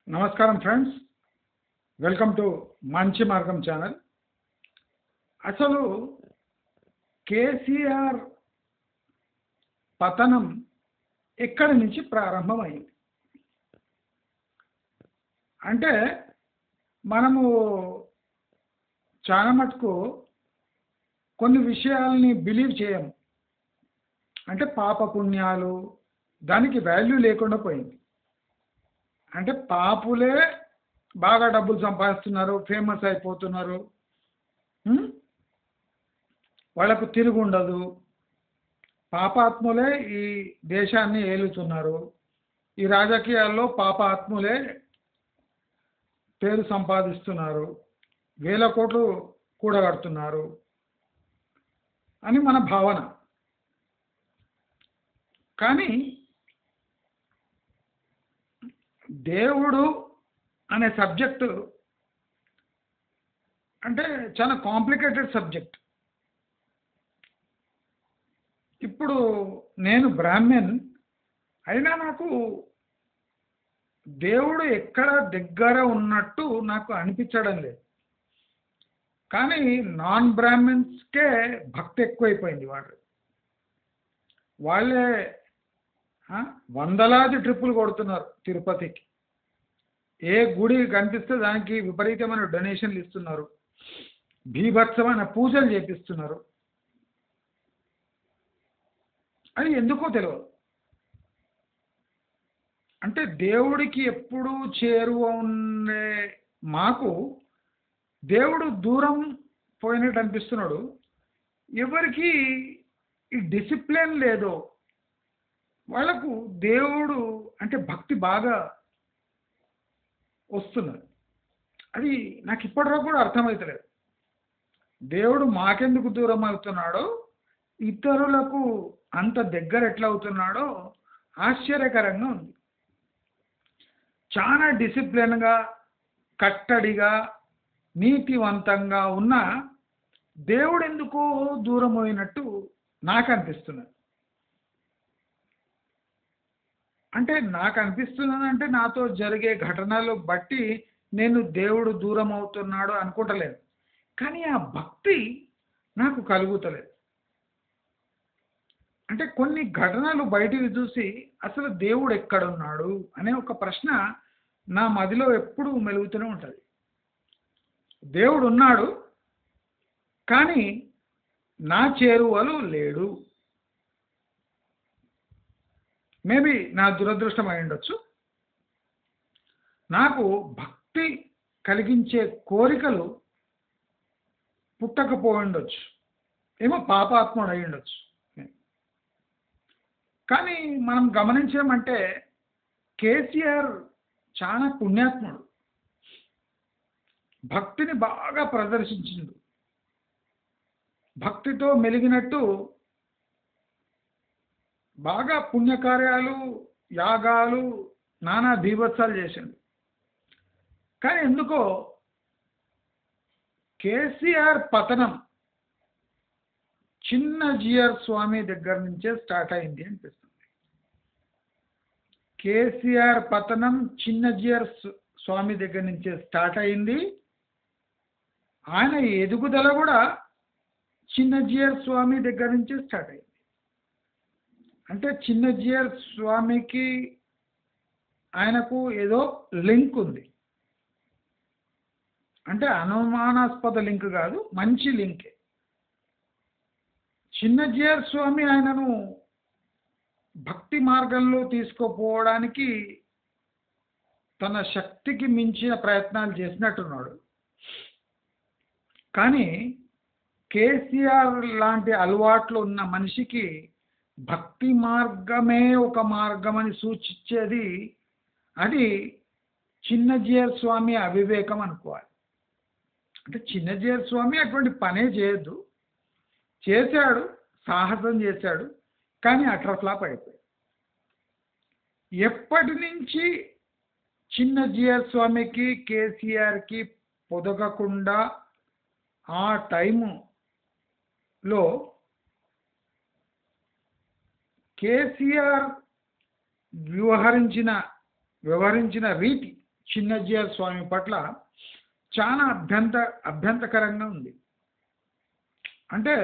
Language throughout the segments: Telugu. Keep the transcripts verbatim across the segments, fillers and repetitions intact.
నమస్కారం ఫ్రెండ్స్, వెల్కమ్ టు మంచి మార్గం ఛానల్. అసలు కేసీఆర్ పతనం ఎక్కడి నుంచి ప్రారంభమైంది అంటే మనము చాలా మటుకు కొన్ని విషయాల్ని బిలీవ్ చేయము. అంటే పాప పుణ్యాలు దానికి వాల్యూ లేకుండా పోయింది. అంటే పాపులే బాగా డబ్బులు సంపాదిస్తున్నారు, ఫేమస్ అయిపోతున్నారు, ఉమ్, వాళ్ళకు తిరుగు ఉండదు. పాపాత్ములే ఈ దేశాన్ని ఏలుతున్నారు. ఈ రాజకీయాల్లో పాపాత్ములే పేరు సంపాదిస్తున్నారు, వేల కోట్లు కూడగడుతున్నారు అని మన భావన. కానీ దేవుడు అనే సబ్జెక్టు అంటే చాలా కాంప్లికేటెడ్ సబ్జెక్ట్. ఇప్పుడు నేను బ్రాహ్మణ్ అయినా నాకు దేవుడు ఎక్కడ దగ్గర ఉన్నట్టు నాకు అనిపించడం లేదు. కానీ నాన్ బ్రాహ్మణ్స్కే భక్తి ఎక్కువైపోయింది. వాడు వాళ్ళే ఆ, వందలాది ట్రిప్పులు కొడుతున్నారు తిరుపతికి. ఏ గుడి కనిపిస్తే దానికి విపరీతమైన డొనేషన్లు ఇస్తున్నారు, బీభత్సమైన పూజలు చేపిస్తున్నారు. అది ఎందుకో తెలియదు. అంటే దేవుడికి ఎప్పుడు చేరువ ఉండే మాకు దేవుడు దూరం పోయినట్టు అనిపిస్తున్నాడు. ఎవరికి ఈ డిసిప్లిన్ లేదో వాళ్ళకు దేవుడు అంటే భక్తి బాగా వస్తున్నది. అది నాకు ఇప్పటివరకు కూడా అర్థమవుతలేదు. దేవుడు మాకెందుకు దూరం అవుతున్నాడో, ఇతరులకు అంత దగ్గర ఎట్లా అవుతున్నాడో ఆశ్చర్యకరంగా ఉంది. చాలా డిసిప్లిన్గా, కట్టడిగా, నీతివంతంగా ఉన్న దేవుడు ఎందుకో దూరం అయినట్టు నాకు అనిపిస్తున్నది. అంటే నాకు అనిపిస్తున్నది అంటే నాతో జరిగే ఘటనలు బట్టి నేను దేవుడు దూరం అవుతున్నాడు అనుకుంటలేదు. కానీ ఆ భక్తి నాకు కలుగుతలేదు. అంటే కొన్ని ఘటనలు బయటికి చూసి అసలు దేవుడు ఎక్కడున్నాడు అనే ఒక ప్రశ్న నా మదిలో ఎప్పుడూ మెలుగుతూనే ఉంటుంది. దేవుడు ఉన్నాడు కానీ నా చేరువలో లేడు. మేబీ నా దురదృష్టం అయి ఉండొచ్చు. నాకు భక్తి కలిగించే కోరికలు పుట్టకపోయి ఉండొచ్చు, ఏమో పాపాత్ముడు అయి ఉండొచ్చు. కానీ మనం గమనించామంటే కేసీఆర్ చాలా పుణ్యాత్ముడు, భక్తిని బాగా ప్రదర్శించిండు. భక్తితో మెలిగినట్టు బాగా పుణ్యకార్యాలు, యాగాలు, నానా బీభత్సాలు చేసిండు. కానీ ఎందుకో కేసీఆర్ పతనం చిన్నజీఆర్ స్వామి దగ్గర నుంచే స్టార్ట్ అయింది అనిపిస్తుంది. కేసీఆర్ పతనం చిన్నజీఆర్ స్వామి దగ్గర నుంచే స్టార్ట్ అయింది. ఆయన ఎదుగుదల కూడా చిన్నజీఆర్ స్వామి దగ్గర నుంచే స్టార్ట్ అయింది. అంటే చిన్నజీఆర్ స్వామికి ఆయనకు ఏదో లింక్ ఉంది. అంటే అనుమానాస్పద లింక్ కాదు, మంచి లింకే. చిన్నజీఆర్ స్వామి ఆయనను భక్తి మార్గంలో తీసుకుపోవడానికి తన శక్తికి మించిన ప్రయత్నాలు చేసినట్టున్నాడు. కానీ కేసీఆర్ లాంటి అలవాట్లు ఉన్న మనిషికి భక్తి మార్గమే ఒక మార్గం అని సూచించేది అది చిన్నజీఆర్ స్వామి అవివేకం అనుకోవాలి. అంటే చిన్నజీఆర్ స్వామి అటువంటి పనే చేయొద్దు, చేశాడు, సాహసం చేశాడు, కానీ అట్రా ఫ్లాప్ అయిపోయాడు. ఎప్పటి నుంచి చిన్నజీఆర్ స్వామికి కేసీఆర్కి పొదగకుండా ఆ టైములో కేసీఆర్ వ్యవహరించిన వ్యవహరించిన రీతి చిన్నజీఆర్ స్వామి పట్ల చాలా అభ్యంత అభ్యంతకరంగా ఉంది. అంటే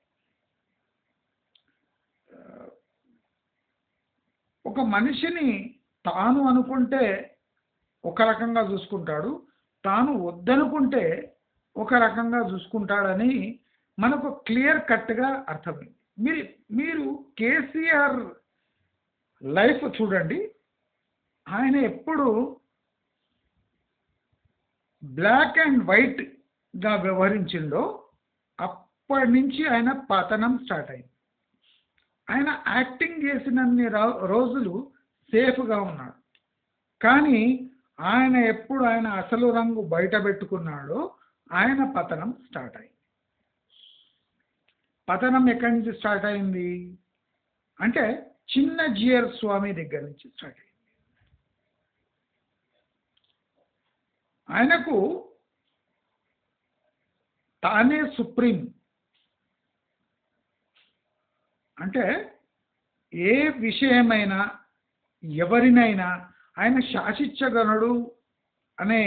ఒక మనిషిని తాను అనుకుంటే ఒక రకంగా చూసుకుంటాడు, తాను వద్దనుకుంటే ఒక రకంగా చూసుకుంటాడని మనకు క్లియర్ కట్గా అర్థమైంది. మీరు మీరు కేసీఆర్ లైఫ్ చూడండి. ఆయన ఎప్పుడు బ్లాక్ అండ్ వైట్గా వ్యవహరించిండో అప్పటి నుంచి ఆయన పతనం స్టార్ట్ అయింది. ఆయన యాక్టింగ్ చేసినన్ని రోజులు సేఫ్గా ఉన్నాడు. కానీ ఆయన ఎప్పుడు ఆయన అసలు రంగు బయట పెట్టుకున్నాడో ఆయన పతనం స్టార్ట్ అయింది. పతనం ఎక్కడి నుంచి స్టార్ట్ అయింది అంటే చిన్నజీఆర్ స్వామి దగ్గర నుంచి స్టార్ట్ అయింది. ఆయనకు తానే సుప్రీం, అంటే ఏ విషయమైనా ఎవరినైనా ఆయన శాసించగలడు అనే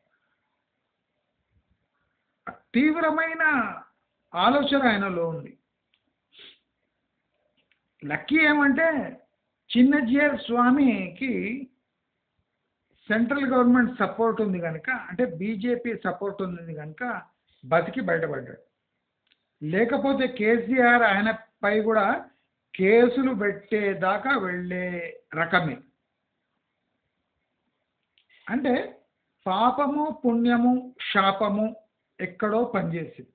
తీవ్రమైన ఆలోచన ఆయనలో ఉంది. లక్కీ ఏమంటే చిన్నజీఆర్ స్వామికి సెంట్రల్ గవర్నమెంట్ సపోర్ట్ ఉంది కనుక, అంటే బీజేపీ సపోర్ట్ ఉంది కనుక బతికి బయటపడ్డాడు. లేకపోతే కేసీఆర్ ఆయనపై కూడా కేసులు పెట్టేదాకా వెళ్ళే రకమే. అంటే పాపము పుణ్యము శాపము ఎక్కడో పనిచేసింది.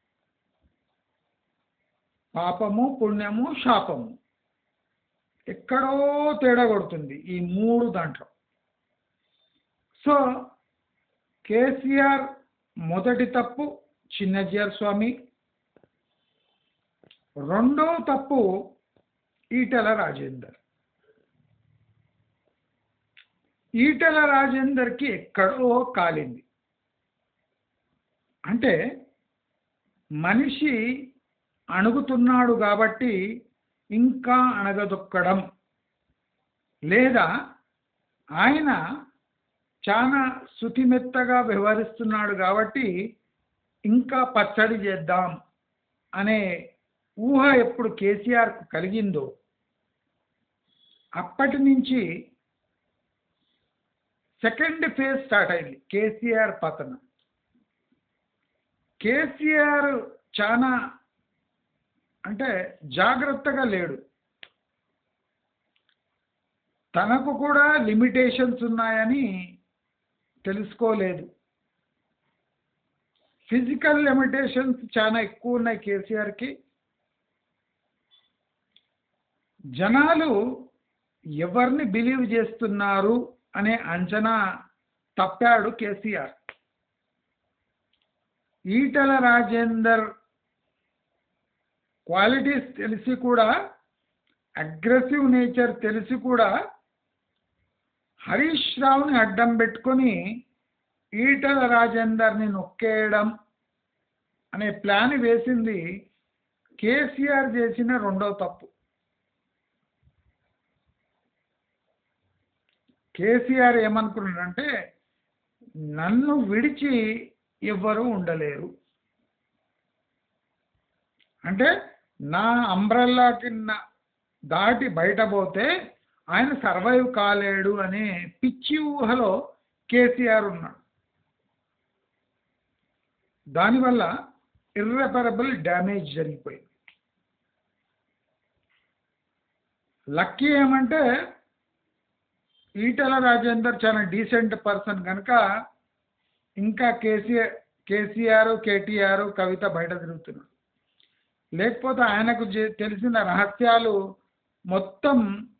పాపము పుణ్యము శాపము ఎక్కడో తేడా కొడుతుంది ఈ మూడు దాంట్లో. సో కేసీఆర్ మొదటి తప్పు చిన్నజీఆర్ స్వామి, రెండో తప్పు ఈటెల రాజేందర్. ఈటెల రాజేందర్కి ఎక్కడో కాలింది. అంటే మనిషి అణుగుతున్నాడు కాబట్టి ఇంకా అణగదొక్కడం, లేదా ఆయన చాలా శుతిమెత్తగా వ్యవహరిస్తున్నాడు కాబట్టి ఇంకా పచ్చడి చేద్దాం అనే ఊహ ఎప్పుడు కేసీఆర్కు కలిగిందో అప్పటి నుంచి సెకండ్ ఫేజ్ స్టార్ట్ అయింది కేసీఆర్ పతనం. కేసీఆర్ చాలా అంటే జాగ్రత్తగా లేడు. తనకు కూడా లిమిటేషన్స్ ఉన్నాయని తెలుసుకోలేదు. ఫిజికల్ లిమిటేషన్స్ చాలా ఎక్కువ ఉన్నాయి కేసీఆర్కి. జనాలు ఎవరిని బిలీవ్ చేస్తున్నారు అనే అంచనా తప్పాడు కేసీఆర్. ఈటెల రాజేందర్ క్వాలిటీస్ తెలిసి కూడా, అగ్రెసివ్ నేచర్ తెలిసి కూడా హరీష్ రావుని అడ్డం పెట్టుకొని ఈటెల రాజేందర్ని నొక్కేయడం అనే ప్లాన్ వేసింది కేసీఆర్ చేసిన రెండో తప్పు. కేసీఆర్ ఏమనుకున్నాడంటే నన్ను విడిచి ఎవ్వరూ ఉండలేరు, అంటే నా అంబ్రెల్లా కింద దాటి బయట పోతే ఆయన సర్వైవ్ కాలేడు అనే పిచ్చి ఊహలో కేసీఆర్ ఉన్నాడు. దానివల్ల ఇర్రెపరబుల్ డ్యామేజ్ జరిగిపోయింది. లక్కీ ఏమంటే ఈటెల రాజేందర్ చాలా డీసెంట్ పర్సన్ కనుక ఇంకా కేసీఆర్ కేసీఆర్ కేటీఆర్ కవిత బయట తిరుగుతున్నారు. లేకపోతే ఆయనకు తెలిసిన రహస్యాలు మొత్తం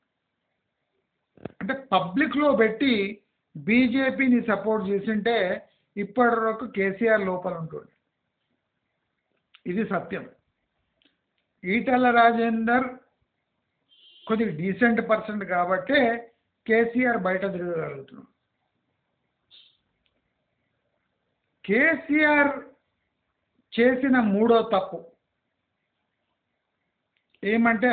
అంటే పబ్లిక్లో పెట్టి బీజేపీని సపోర్ట్ చేసింటే ఇప్పటి వరకు కేసీఆర్ లోపల ఉంటుంది. ఇది సత్యం. ఈటెల రాజేందర్ కొద్దిగా డీసెంట్ పర్సన్ కాబట్టే కేసీఆర్ బయట తిరగగలుగుతున్నాడు. కేసీఆర్ చేసిన మూడో తప్పు ఏమంటే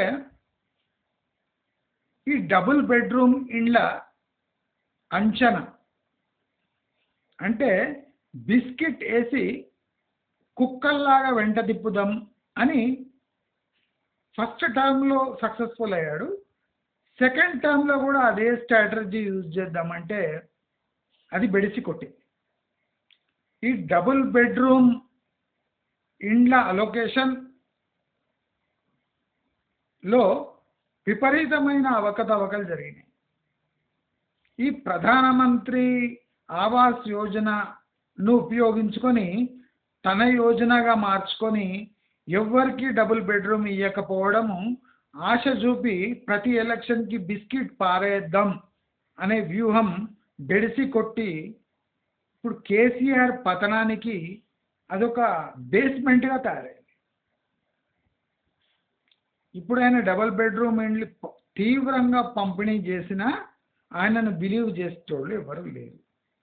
ఈ డబుల్ బెడ్రూమ్ ఇండ్ల అంచనా అంటే బిస్కెట్ వేసి కుక్కల్లాగా వెంట తిప్పుదాం అని ఫస్ట్ టర్మ్లో సక్సెస్ఫుల్ అయ్యాడు. సెకండ్ టర్మ్లో కూడా అదే స్ట్రాటజీ యూజ్ చేద్దామంటే అది బెడిసి కొట్టింది. ఈ డబుల్ బెడ్రూమ్ ఇండ్ల అలొకేషన్లో విపరీతమైన అవకతవకలు జరిగినాయి. ఈ ప్రధానమంత్రి ఆవాస్ యోజనను ఉపయోగించుకొని తన యోజనగా మార్చుకొని ఎవ్వరికి డబుల్ బెడ్రూమ్ ఇవ్వకపోవడము, ఆశ చూపి ప్రతి ఎలక్షన్కి బిస్కెట్ పారేద్దాం అనే వ్యూహం బెడిసి కొట్టి ఇప్పుడు కేసీఆర్ పతనానికి అదొక బేస్మెంట్గా తయారైంది. ఇప్పుడు ఆయన డబుల్ బెడ్రూమ్ ఇండ్లు తీవ్రంగా పంపిణీ చేసినా ఆయనను బిలీవ్ చేసేటోళ్ళు ఎవరు లేరు.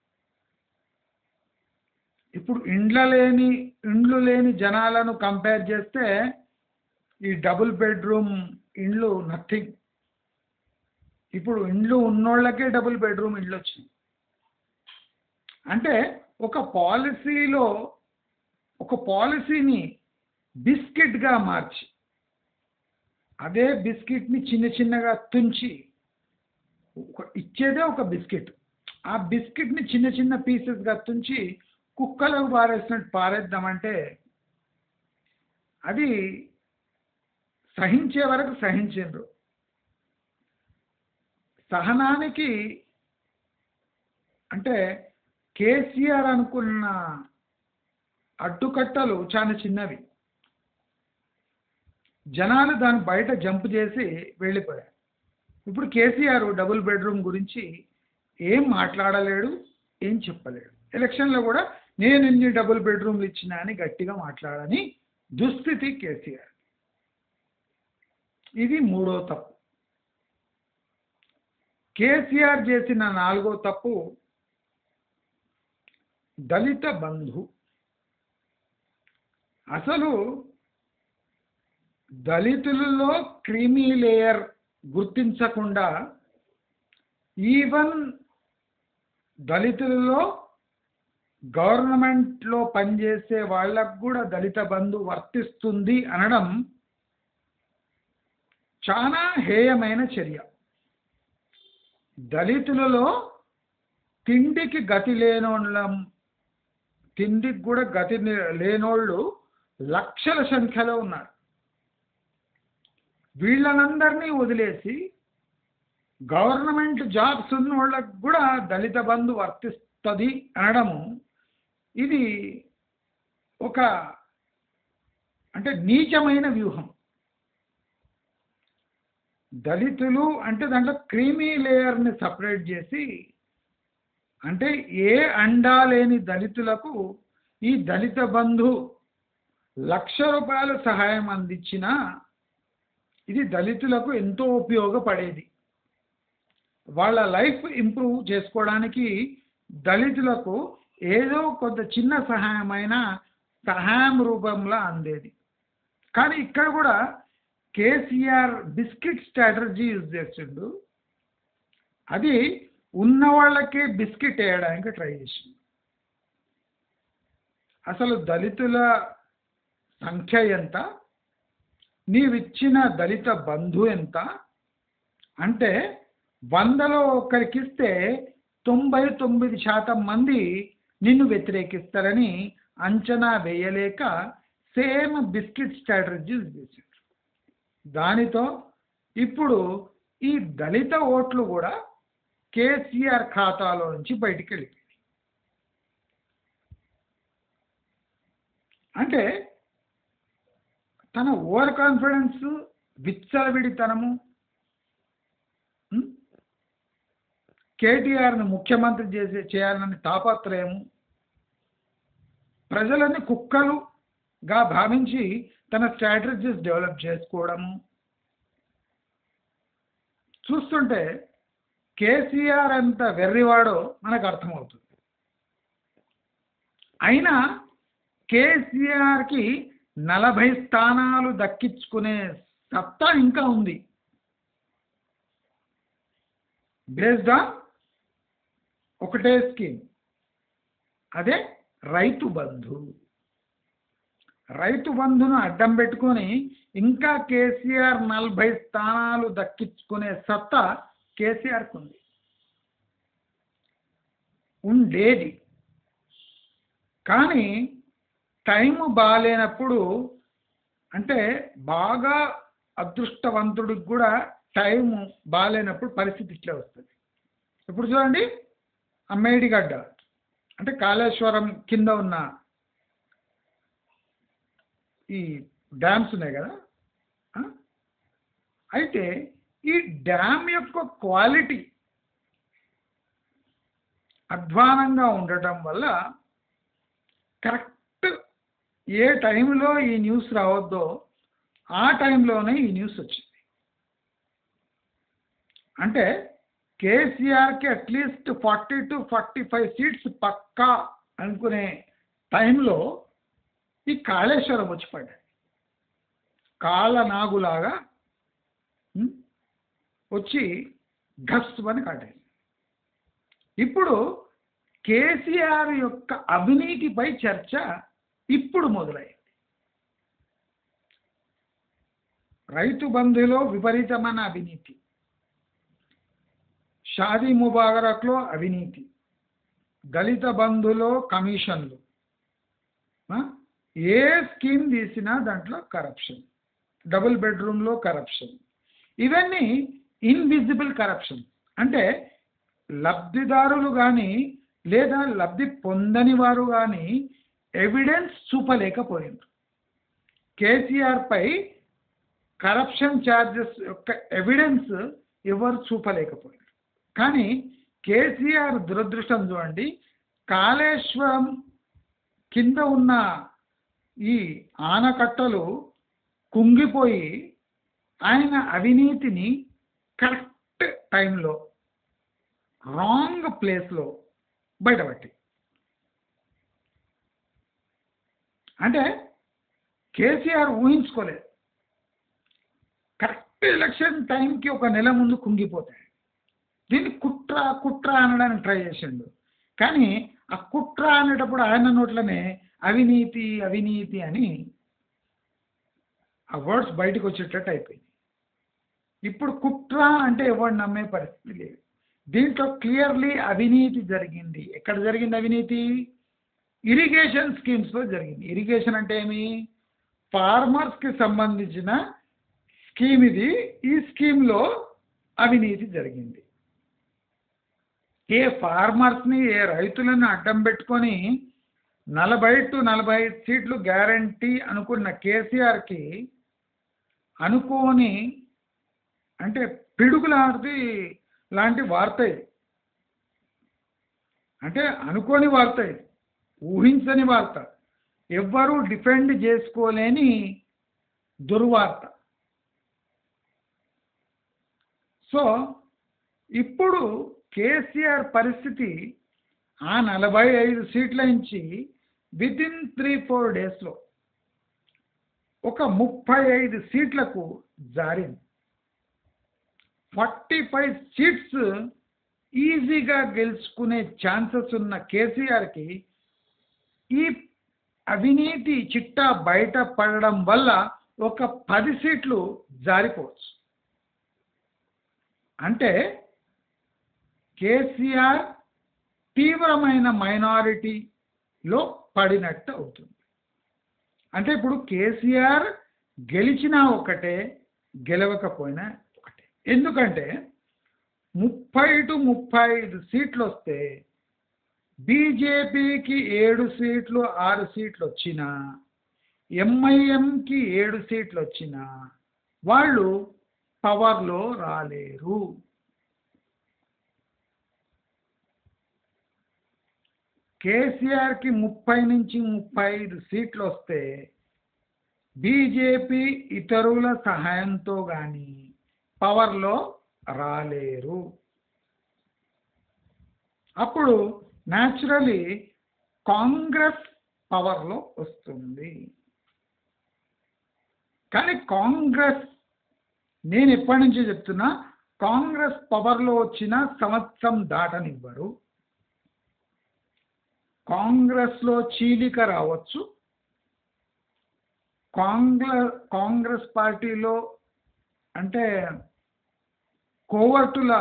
ఇప్పుడు ఇండ్ల లేని ఇండ్లు లేని జనాలను కంపేర్ చేస్తే ఈ డబుల్ బెడ్రూమ్ ఇండ్లు నథింగ్. ఇప్పుడు ఇండ్లు ఉన్నోళ్ళకే డబుల్ బెడ్రూమ్ ఇండ్లు వచ్చినాయి. అంటే ఒక పాలసీలో ఒక పాలసీని బిస్కెట్గా మార్చి అదే బిస్కెట్ని చిన్న చిన్నగా తుంచి ఇచ్చేదే ఒక బిస్కెట్, ఆ బిస్కెట్ని చిన్న చిన్న పీసెస్గా తుంచి కుక్కలకు పారేసినట్టు పారేద్దామంటే అది సహించే వరకు సహించారు. సహనానికి అంటే కేసీఆర్ అనుకున్న అడ్డుకట్టలు చాలా చిన్నవి. జనాలు దాని బయట జంప్ చేసి వెళ్ళిపోయారు. ఇప్పుడు కేసీఆర్ డబుల్ బెడ్రూమ్ గురించి ఏం మాట్లాడలేడు, ఏం చెప్పలేడు. ఎలక్షన్లో కూడా నేను ఎన్ని డబుల్ బెడ్రూమ్లు ఇచ్చినా అని గట్టిగా మాట్లాడని దుస్థితి కేసీఆర్. ఇది మూడో తప్పు. కేసీఆర్ చేసిన నాలుగో తప్పు దళిత బంధు. అసలు దళితులలో క్రీమీ లేయర్ గుర్తించకుండా ఈవెన్ దళితులలో గవర్నమెంట్లో పనిచేసే వాళ్ళకు కూడా దళిత బంధు వర్తిస్తుంది అనడం చాలా హేయమైన చర్య. దళితులలో తిండికి గతి లేనోళ్ళం తిండికి కూడా గతి లేనోళ్ళు లక్షల సంఖ్యలో ఉన్నారు. వీళ్ళనందరినీ వదిలేసి గవర్నమెంట్ జాబ్స్ ఉన్న వాళ్ళకు కూడా దళిత బంధు వర్తిస్తుంది అనడము ఇది ఒక అంటే నీచమైన వ్యూహం. దళితులు అంటే దాంట్లో క్రీమీ లేయర్ని సపరేట్ చేసి అంటే ఏ అండా లేని దళితులకు ఈ దళిత బంధు లక్ష రూపాయల సహాయం అందించినా ఇది దళితులకు ఎంతో ఉపయోగపడేది. వాళ్ళ లైఫ్ ఇంప్రూవ్ చేసుకోవడానికి దళితులకు ఏదో కొంత చిన్న సహాయమైన సహాయం రూపంలో అందేది. కానీ ఇక్కడ కూడా కేసీఆర్ బిస్కెట్ స్ట్రాటజీ యూజ్ చేసిండు. అది ఉన్న వాళ్ళకే బిస్కెట్ వేయడానికి ట్రై చేసిండు. అసలు దళితుల సంఖ్య ఎంత, నీవిచ్చిన దళిత బంధు ఎంత అంటే వందలో ఒకరికిస్తే తొంభై తొమ్మిది శాతం మంది నిన్ను వ్యతిరేకిస్తారని అంచనా వేయలేక సేమ్ బిస్కెట్ స్ట్రాటజీ చేశారు. దానితో ఇప్పుడు ఈ దళిత ఓట్లు కూడా కేసీఆర్ ఖాతాలో నుంచి బయటికి వెళ్ళిపోయింది. అంటే తన ఓవర్ కాన్ఫిడెన్స్, విచ్చలవిడితనము, కేటీఆర్ని ముఖ్యమంత్రి చేసే చేయాలని తాపత్రయము, ప్రజలని కుక్కలుగా భావించి తన స్ట్రాటజీస్ డెవలప్ చేసుకోవడము చూస్తుంటే కేసీఆర్ అంత వెర్రివాడో మనకు అర్థమవుతుంది. అయినా కేసీఆర్కి నలభై స్థానాలు దక్కించుకునే సత్తా ఇంకా ఉంది. బేస్డ్ ఆన్ ఒకటే స్కీమ్, అదే రైతు బంధు. రైతు బంధును అడ్డం పెట్టుకొని ఇంకా కేసీఆర్ నలభై స్థానాలు దక్కించుకునే సత్తా కేసీఆర్కు ఉంది, ఉండేది. కానీ టైం బాగాలేనప్పుడు, అంటే బాగా అదృష్టవంతుడికి కూడా టైం బాగాలేనప్పుడు పరిస్థితి ఇట్లే వస్తుంది. ఇప్పుడు చూడండి, అమ్మేడిగడ్డ అంటే కాళేశ్వరం కింద ఉన్న ఈ డ్యామ్స్ ఉన్నాయి కదా, అయితే ఈ డ్యామ్ యొక్క క్వాలిటీ అధ్వానంగా ఉండటం వల్ల కరెక్ట్ ఏ టైంలో ఈ న్యూస్ రావద్దో ఆ టైంలోనే ఈ న్యూస్ వచ్చింది. అంటే కేసీఆర్కి at least forty two forty five seats పక్కా అనుకునే టైంలో ఈ కాళేశ్వరం వచ్చి పడ్డాయి, కాళ్ళనాగులాగా వచ్చి ఘస్ అని కాటాయి. ఇప్పుడు కేసీఆర్ యొక్క అవినీతిపై చర్చ ఇప్పుడు మొదలైంది. రైతు బంధులో విపరీతమైన అవినీతి, షాదీ ముబారక్లో అవినీతి, దళిత బంధులో కమిషన్లు, ఏ స్కీమ్ తీసినా దాంట్లో కరప్షన్, డబుల్ బెడ్రూమ్లో కరప్షన్, ఇవన్నీ ఇన్విజిబుల్ కరప్షన్. అంటే లబ్ధిదారులు కానీ లేదా లబ్ధి పొందని వారు కానీ ఎవిడెన్స్ చూపలేకపోయింది. కేసీఆర్పై కరప్షన్ ఛార్జెస్ యొక్క ఎవిడెన్స్ ఎవరు చూపలేకపోయారు. కానీ కేసీఆర్ దురదృష్టం చూడండి, కాళేశ్వరం కింద ఉన్న ఈ ఆనకట్టలు కుంగిపోయి ఆయన అవినీతిని కరెక్ట్ టైంలో రాంగ్ ప్లేస్లో బయటపట్టి, అంటే కేసీఆర్ ఊహించుకోలేదు కరెక్ట్ ఎలక్షన్ టైంకి ఒక నెల ముందు కుంగిపోతాయి. దీన్ని కుట్ర కుట్ర అనడానికి ట్రై చేసిండు, కానీ ఆ కుట్ర అనేటప్పుడు ఆయన నోట్లనే అవినీతి అవినీతి అని ఆ వర్డ్స్ బయటకు వచ్చేటట్టు అయిపోయింది. ఇప్పుడు కుట్ర అంటే ఎవరు నమ్మే పరిస్థితి లేదు. దీంట్లో క్లియర్లీ అవినీతి జరిగింది. ఎక్కడ జరిగింది అవినీతి? ఇరిగేషన్ స్కీమ్స్లో జరిగింది. ఇరిగేషన్ అంటే ఏమి? ఫార్మర్స్కి సంబంధించిన స్కీమ్ ఇది. ఈ స్కీమ్లో అవినీతి జరిగింది. ఏ ఫార్మర్స్ని ఏ రైతులను అడ్డం పెట్టుకొని నలభై టు నలభై ఐదు సీట్లు గ్యారంటీ అనుకున్న కేసీఆర్కి అనుకోని, అంటే పిడుగులాంటి లాంటి వార్త ఇది. అంటే అనుకోని వార్త ఇది, ఊహించని వార్త, ఎవ్వరూ డిఫెండ్ చేసుకోలేని దుర్వార్త. సో ఇప్పుడు కేసీఆర్ పరిస్థితి ఆ నలభై ఐదు సీట్ల నుంచి విత్ ఇన్ త్రీ ఫోర్ డేస్లో ఒక ముప్పై ఐదు సీట్లకు జారింది. ఫార్టీ ఫైవ్ సీట్స్ ఈజీగా గెలుచుకునే ఛాన్సెస్ ఉన్న కేసీఆర్కి ఈ అవినీతి చిట్టా బయట పడడం వల్ల ఒక పది సీట్లు జారిపోవచ్చు. అంటే కేసీఆర్ తీవ్రమైన మైనారిటీలో పడినట్టు అవుతుంది. అంటే ఇప్పుడు కేసీఆర్ గెలిచినా ఒకటే, గెలవకపోయినా ఒకటే. ఎందుకంటే ముప్పై టు ముప్పై ఐదు సీట్లు వస్తే బీజేపీకి ఏడు సీట్లు ఆరు సీట్లు వచ్చినా, ఎంఐఎంకి ఏడు సీట్లు వచ్చినా వాళ్ళు పవర్లో రాలేరు. కేసీఆర్కి ముప్పై నుంచి ముప్పై ఐదు సీట్లు వస్తే బీజేపీ ఇతరుల సహాయంతో కానీ పవర్లో రాలేరు. అప్పుడు న్యాచురలీ కాంగ్రెస్ పవర్లో వస్తుంది. కానీ కాంగ్రెస్, నేను ఎప్పటి నుంచో చెప్తున్నా, కాంగ్రెస్ పవర్లో వచ్చిన సంవత్సరం దాటనివ్వరు. కాంగ్రెస్లో చీలిక రావచ్చు, కాంగ్రెస్ కాంగ్రెస్ పార్టీలో అంటే కోవర్టుల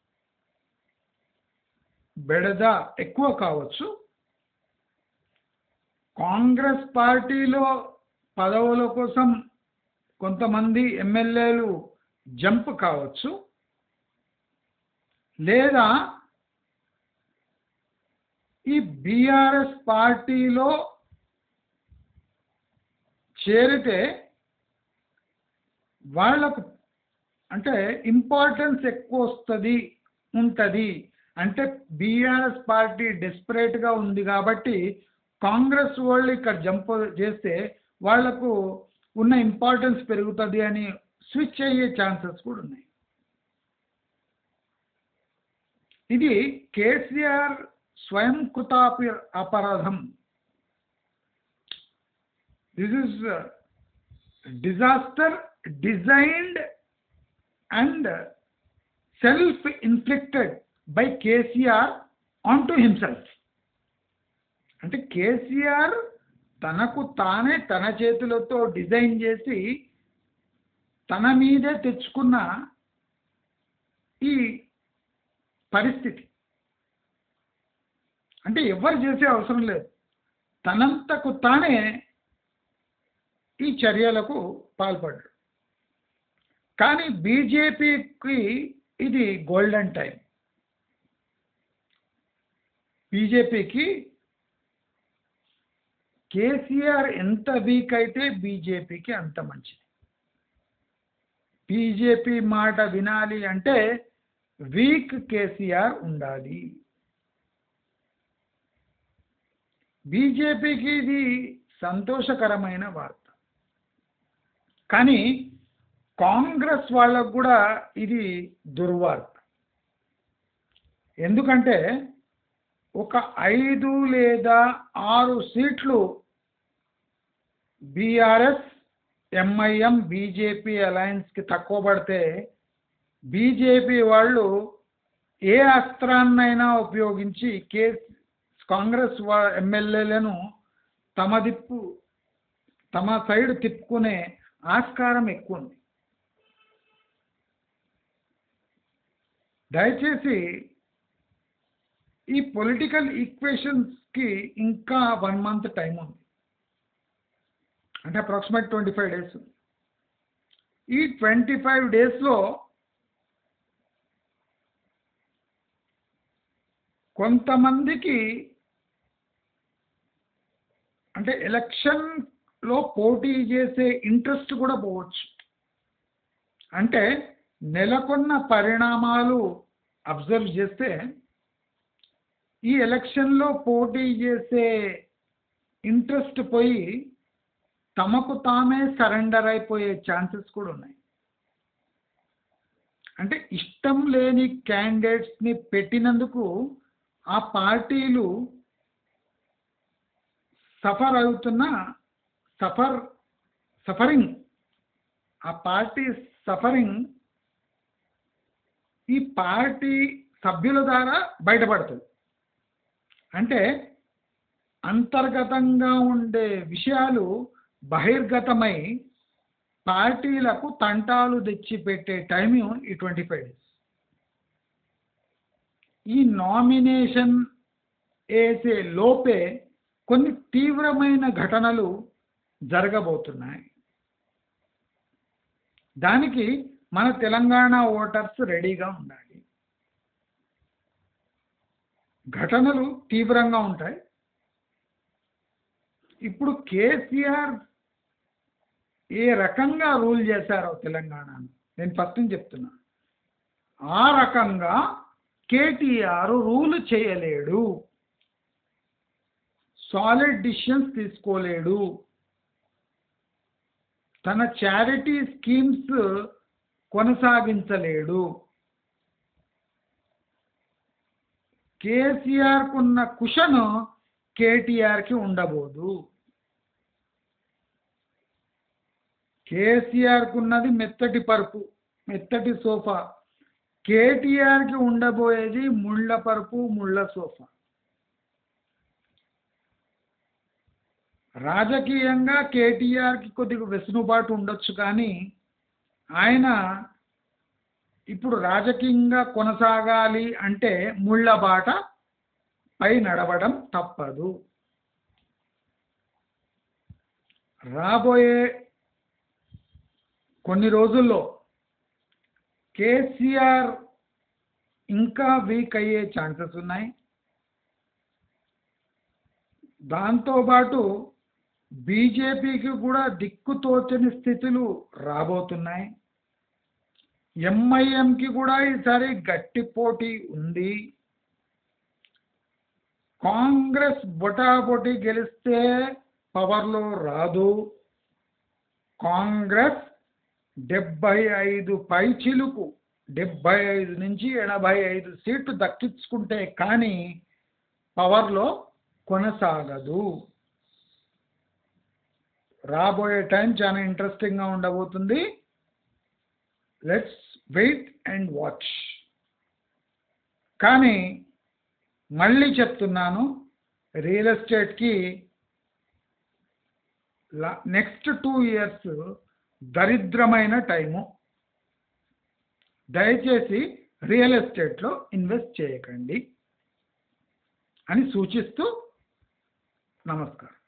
బెడద ఎక్కువ కావచ్చు, కాంగ్రెస్ పార్టీలో పదవుల కోసం కొంతమంది ఎమ్మెల్యేలు జంప్ కావచ్చు, లేదా ఈ బీఆర్ఎస్ పార్టీలో చేరితే వాళ్ళకు అంటే ఇంపార్టెన్స్ ఎక్కువ వస్తుంది ఉంటుంది, అంటే బీఆర్ఎస్ పార్టీ డెస్పరేట్గా ఉంది కాబట్టి కాంగ్రెస్ వాళ్ళు ఇక్కడ జంప్ చేస్తే వాళ్లకు ఉన్న ఇంపార్టెన్స్ పెరుగుతుంది అని స్విచ్ అయ్యే ఛాన్సెస్ కూడా ఉన్నాయి. ఇది కేసీఆర్ స్వయం కృతాపి అపరాధం. This is disaster designed and self inflicted by KCR on to himself. అంటే కేసీఆర్ తనకు తానే తన చేతులతో డిజైన్ చేసి తన మీదే తెచ్చుకున్న ఈ పరిస్థితి. అంటే ఎవరు చేసే అవసరం లేదు, తనంతకు తానే ఈ చర్యలకు పాల్పడ్డాడు. కానీ బీజేపీకి ఇది గోల్డెన్ టైం. బీజేపీకి కేసీఆర్ ఎంత వీక్ అయితే బీజేపీకి అంత మంచిది. బీజేపీ మాట వినాలి అంటే వీక్ కేసీఆర్ ఉండాలి. బీజేపీకి ఇది సంతోషకరమైన వార్త, కానీ కాంగ్రెస్ వాళ్ళకు కూడా ఇది దుర్వార్త. ఎందుకంటే ఒక ఐదు లేదా ఆరు సీట్లు బీఆర్ఎస్ ఎంఐఎం బీజేపీ అలయన్స్కి తక్కువ పడితే బీజేపీ వాళ్ళు ఏ అస్త్రాన్నైనా ఉపయోగించి కే కాంగ్రెస్ ఎమ్మెల్యేలను తమ దిప్పు తమ సైడ్ తిప్పుకునే ఆస్కారం ఎక్కువ ఉంది. దయచేసి ఈ పొలిటికల్ ఈక్వేషన్స్కి ఇంకా వన్ మంత్ టైం ఉంది, అంటే అప్రాక్సిమేట్ ట్వంటీ ఫైవ్ డేస్. ఈ ట్వంటీ ఫైవ్ డేస్లో కొంతమందికి అంటే ఎలక్షన్లో పోటీ చేసే ఇంట్రెస్ట్ కూడా పోవచ్చు. అంటే నెలకొన్న పరిణామాలు అబ్జర్వ్ చేస్తే ఈ ఎలక్షన్లో పోటీ చేసే ఇంట్రెస్ట్ పోయి తమకు తామే సరెండర్ అయిపోయే ఛాన్సెస్ కూడా ఉన్నాయి. అంటే ఇష్టం లేని క్యాండిడేట్స్ని పెట్టినందుకు ఆ పార్టీలు సఫర్ అవుతున్న సఫర్ సఫరింగ్ ఆ పార్టీ సఫరింగ్ ఈ పార్టీ సభ్యుల ద్వారా బయటపడుతుంది. అంటే అంతర్గతంగా ఉండే విషయాలు బహిర్గతమై పార్టీలకు తంటాలు తెచ్చిపెట్టే టైం ఈ ట్వంటీ ఫైవ్ డేస్. ఈ నామినేషన్ వేసే లోపే కొన్ని తీవ్రమైన ఘటనలు జరగబోతున్నాయి. దానికి మన తెలంగాణ ఓటర్స్ రెడీగా ఉండాలి. ఘటనలు తీవ్రంగా ఉంటాయి. ఇప్పుడు కేసీఆర్ ఏ రకంగా రూల్ చేశారో తెలంగాణను నేను ఫస్ట్ చెప్తున్నా, ఆ రకంగా కేటీఆర్ రూల్ చేయలేడు, సాలిడ్ డిసిషన్స్ తీసుకోలేడు, తన చారిటీ స్కీమ్స్ కొనసాగించలేడు. కేసీఆర్కు ఉన్న కుషన్ కేటీఆర్కి ఉండబోదు. కేసీఆర్కు ఉన్నది మెత్తటి పరుపు, మెత్తటి సోఫా. కేటీఆర్కి ఉండబోయేది ముళ్ళ పరుపు, ముళ్ళ సోఫా. రాజకీయంగా కేటీఆర్కి కొద్దిగా వెసులుబాటు ఉండొచ్చు, కానీ ఆయన ఇప్పుడు రాజకీయంగా కొనసాగాలి అంటే ముళ్ళ బాట పై నడవడం తప్పదు. రాబోయే కొన్ని రోజుల్లో కేసీఆర్ ఇంకా వీక్ అయ్యే ఛాన్సెస్ ఉన్నాయి. దాంతోపాటు బీజేపీకి కూడా దిక్కుతోచని స్థితులు రాబోతున్నాయి. ఎంఐఎంకి కూడా ఈసారి గట్టి పోటీ ఉంది. కాంగ్రెస్ బొటాబొటి గెలిస్తే పవర్లో రాదు. కాంగ్రెస్ డెబ్బై ఐదు పైచిలుకు డెబ్బై ఐదు నుంచి ఎనభై ఐదు సీట్లు దక్కించుకుంటే కానీ పవర్లో కొనసాగదు. రాబోయే టైం చాలా ఇంట్రెస్టింగ్గా ఉండబోతుంది. Let's wait and watch. కానీ మళ్ళీ చెప్తున్నాను, రియల్ ఎస్టేట్కి నెక్స్ట్ టూ ఇయర్స్ దరిద్రమైన టైము. దయచేసి రియల్ ఎస్టేట్లో ఇన్వెస్ట్ చేయకండి అని సూచిస్తూ నమస్కారం.